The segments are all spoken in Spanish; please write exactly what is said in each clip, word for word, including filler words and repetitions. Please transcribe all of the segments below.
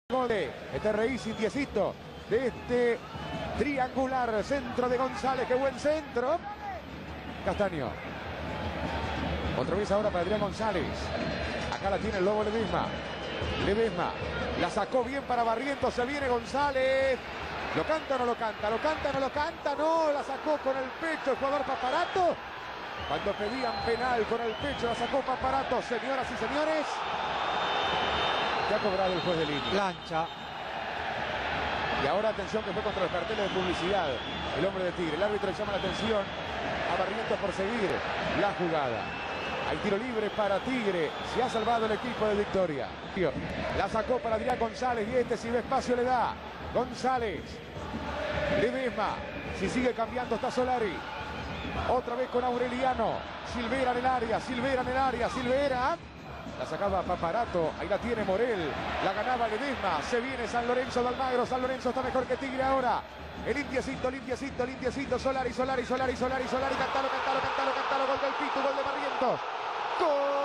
Gol de este Racing diecito de este triangular centro de González. ¡Qué buen centro! Castaño. Otra vez ahora para Adrián González. Acá la tiene el Lobo Ledesma. Ledesma. La sacó bien para Barrientos. Se viene González. ¿Lo canta o no lo canta? ¿Lo canta o no lo canta? No, la sacó con el pecho el jugador Paparato. Cuando pedían penal con el pecho la sacó Paparato. Señoras y señores, ya ha cobrado el juez de línea. Plancha. Y ahora atención que fue contra los carteles de publicidad. El hombre de Tigre. El árbitro llama la atención a Barrientos por seguir la jugada. Hay tiro libre para Tigre. Se ha salvado el equipo de Victoria. La sacó para Adrián González y este si ve espacio le da. González. Ledesma. Si sigue cambiando está Solari. Otra vez con Aureliano. Silvera en el área. Silvera en el área. Silvera. La sacaba Paparato, ahí la tiene Morel, la ganaba Ledesma, se viene San Lorenzo de Almagro, San Lorenzo está mejor que Tigre ahora. El Indiecito, el Indiecito, el Indiecito, Solari, Solari, Solari, Solari, Solari, cantalo, cantalo, cantalo, cantalo, gol del Pitu, gol de Barrientos. ¡Gol!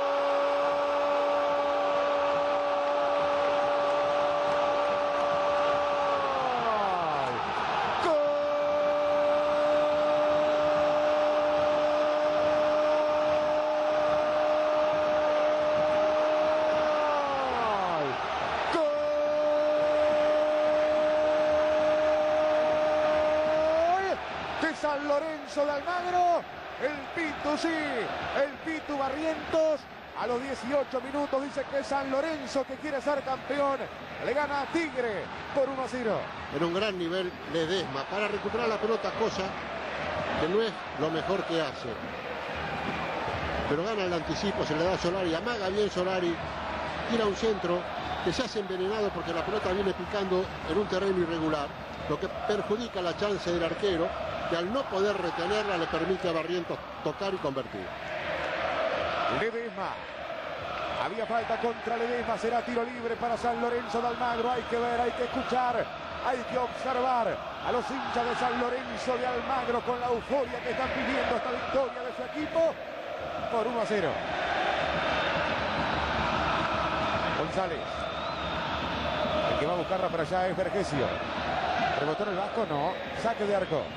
San Lorenzo de Almagro, el Pitu sí, el Pitu Barrientos, a los dieciocho minutos dice que San Lorenzo que quiere ser campeón, le gana a Tigre por uno a cero. En un gran nivel Ledesma, para recuperar la pelota, cosa que no es lo mejor que hace. Pero gana el anticipo, se le da a Solari, amaga bien Solari, tira un centro que se hace envenenado porque la pelota viene picando en un terreno irregular, lo que perjudica la chance del arquero, que al no poder retenerla le permite a Barrientos tocar y convertir. Ledesma. Había falta contra Ledesma, será tiro libre para San Lorenzo de Almagro. Hay que ver, hay que escuchar, hay que observar a los hinchas de San Lorenzo de Almagro con la euforia que están viviendo esta victoria de su equipo por uno a cero. González. El que va a buscarla para allá es Vergesio. ¿Rebotó en el Vasco? No. Saque de arco.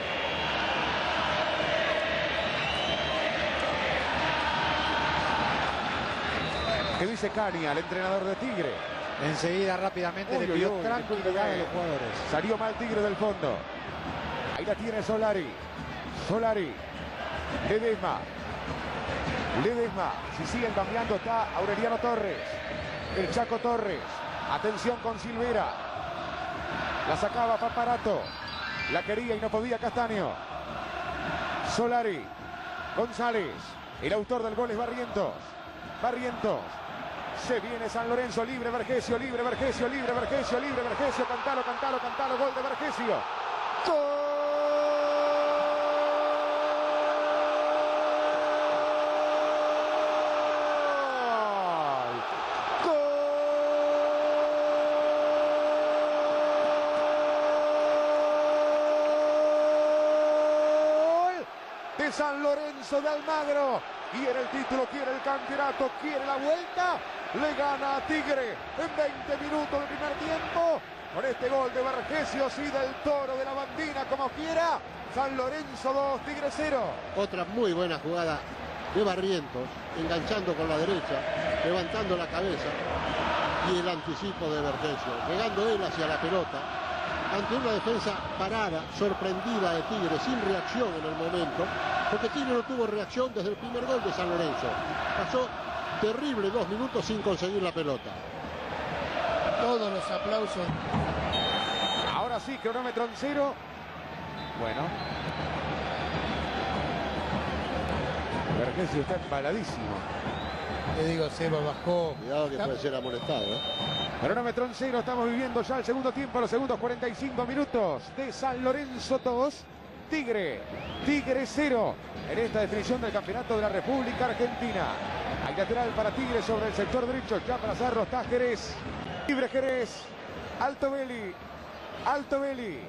¿Qué dice Cania, el entrenador de Tigre? Enseguida rápidamente uy, le pidió uy, tranquilidad a los jugadores. Salió mal Tigre del fondo. Ahí la tiene Solari. Solari. Ledesma. Ledesma. Si siguen cambiando está Aureliano Torres. El Chaco Torres. Atención con Silvera. La sacaba Paparato. La quería y no podía Castaño. Solari. González. El autor del gol es Barrientos. Barrientos. Se viene San Lorenzo, libre Vergesio, libre Vergesio, libre Vergesio, libre Vergesio, cantalo, cantalo, cantalo, gol de Vergesio. ¡Gol! ¡Gol! De San Lorenzo de Almagro. Quiere el título, quiere el campeonato, quiere la vuelta. Le gana a Tigre en veinte minutos del primer tiempo. Con este gol de Vergesio y del Toro de la Bandina, como quiera. San Lorenzo dos, Tigre cero. Otra muy buena jugada de Barrientos, enganchando con la derecha, levantando la cabeza. Y el anticipo de Vergesio, llegando él hacia la pelota. Ante una defensa parada, sorprendida de Tigre, sin reacción en el momento. Porque Tigre no tuvo reacción desde el primer gol de San Lorenzo. Pasó terrible dos minutos sin conseguir la pelota. Todos los aplausos. Ahora sí, cronómetro en cero. Bueno. Vergesio está embaladísimo. Le digo, Seba bajó. Cuidado que puede ser amonestado, ¿eh? Cronómetro en cero, estamos viviendo ya el segundo tiempo, los segundos cuarenta y cinco minutos de San Lorenzo dos. Tigre, Tigre cero en esta definición del campeonato de la República Argentina. Hay lateral para Tigre sobre el sector derecho, ya para Cerro está Jerez. Libre Jerez, Alto Belli, Alto Belli,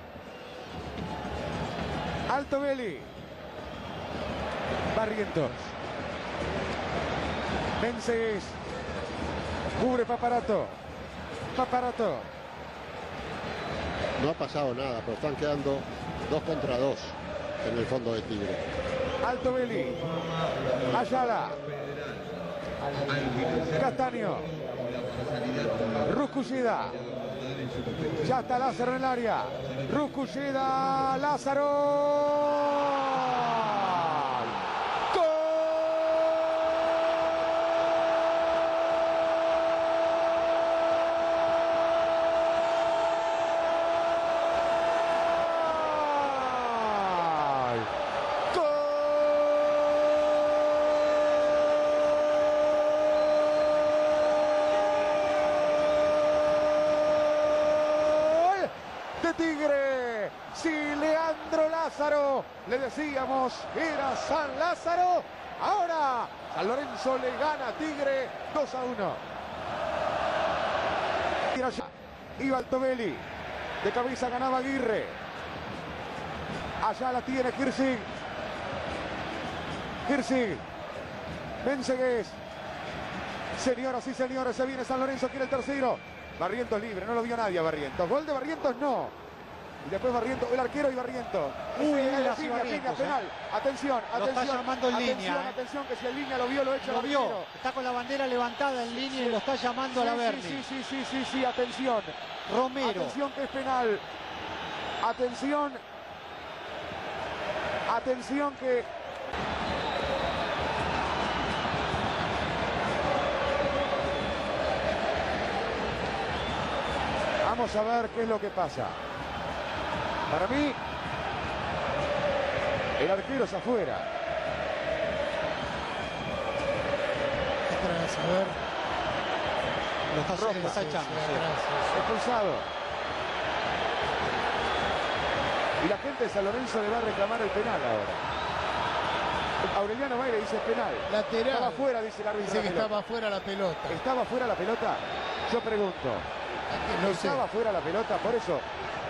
Alto Belli, Barrientos. Menses, cubre Paparato. Paparato. No ha pasado nada, pero están quedando dos contra dos en el fondo de Tigre. Altobelli. Ayala. Castaño. Rusculleda. Ya está Lázaro en el área. Rusculleda. Lázaro. De Tigre, si Leandro Lázaro, le decíamos, era San Lázaro, ahora San Lorenzo le gana a Tigre dos a uno. Iba Altobelli, de cabeza ganaba Aguirre, allá la tiene Hirsig, Hirsig, Mensegués, señoras y señores, se viene San Lorenzo, quiere el tercero. Barrientos libre, no lo vio nadie a Barrientos. Gol de Barrientos, no. Y después Barrientos, el arquero y Barrientos. Uy, línea, línea, línea, Barrientos, penal. Eh. Atención, lo atención. está llamando en atención, línea. Eh. Atención, que si el línea lo vio, lo echa Lo el vio. arquero. Está con la bandera levantada en línea y lo está llamando Sí, a la sí, Berni. sí, sí, sí, sí, sí, atención. Romero. Atención que es penal. Atención. Atención que... Vamos a ver qué es lo que pasa. Para mí, el arquero es afuera. Atrás, a ver. Lo está, Roja. lo está echando. Sí, Sí. atrás, expulsado. Y la gente de San Lorenzo le va a reclamar el penal ahora. Aureliano Mayre dice penal. Lateral. Estaba afuera, dice el árbitro. Dice que estaba afuera la pelota. ¿Estaba afuera la pelota? Yo pregunto. No sé. ¿Estaba afuera la pelota? Por eso.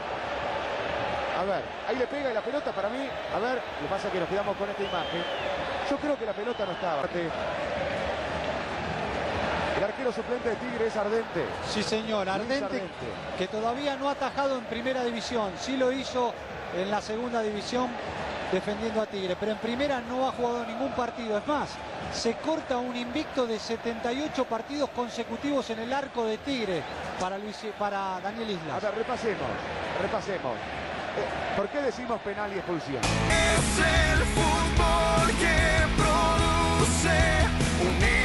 A ver, ahí le pega y la pelota para mí. A ver, lo que pasa es que nos quedamos con esta imagen. Yo creo que la pelota no estaba. El arquero suplente de Tigre es Ardente. Sí, señor, Ardente, Ardente, que todavía no ha atajado en primera división. Sí lo hizo en la segunda división defendiendo a Tigre, pero en primera no ha jugado ningún partido. Es más, se corta un invicto de setenta y ocho partidos consecutivos en el arco de Tigre para, Luis, para Daniel Islas. A ver, repasemos, repasemos. Eh, ¿Por qué decimos penal y expulsión? Es el fútbol que produce un